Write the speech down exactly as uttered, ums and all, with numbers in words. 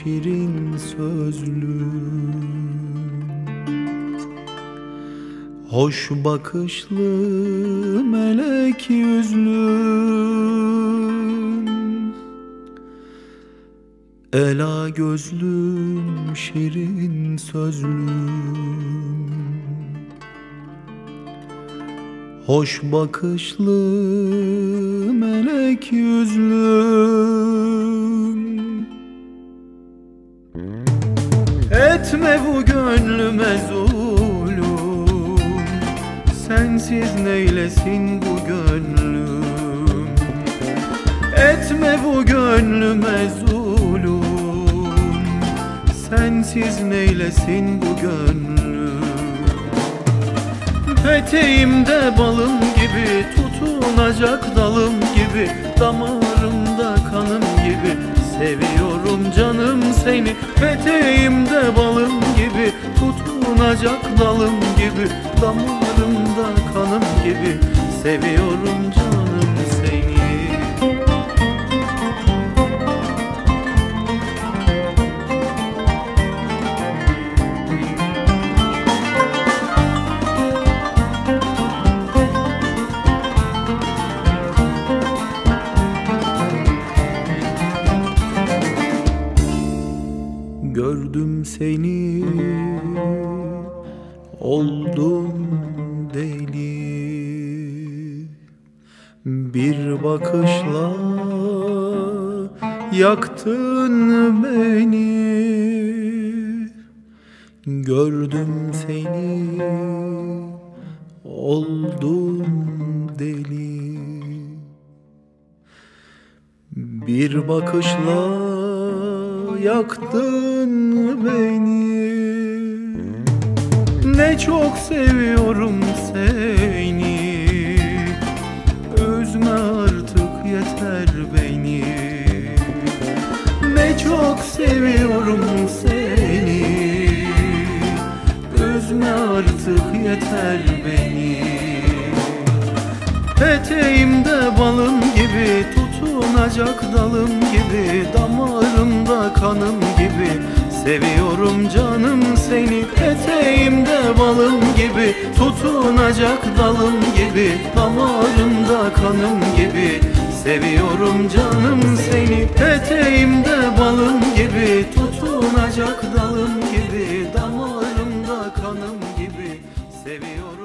şirin sözlüm, hoş bakışlı melek yüzlüm, ela gözlüm şirin sözlüm, hoş bakışlı melek yüzlüm. Etme bu gönlüme zulüm, sensiz neylesin bu gönlüm. Etme bu gönlüme zulüm, sensiz neylesin bu gönlüm. Peteğimde balım gibi, tutunacak dalım gibi, damarımda kanım gibi, seviyorum canım seni. Peteğimde balım gibi, tutunacak dalım gibi, damarımda kanım gibi, seviyorum canım seni. Gördüm seni, oldum deli. Bir bakışla yaktın beni. Gördüm seni, oldum deli. Bir bakışla yaktın beni. Ne çok seviyorum seni, üzme artık yeter beni. Ne çok seviyorum seni, üzme artık yeter beni. Peteğimde balım gibi, tutunacak dalım gibi, damarımda kanım gibi, seviyorum canım seni. Peteğimde balım gibi, tutunacak dalım gibi, damarımda kanım gibi, seviyorum canım seni. Peteğimde balım gibi, tutunacak dalım gibi, damarımda kanım gibi, seviyorum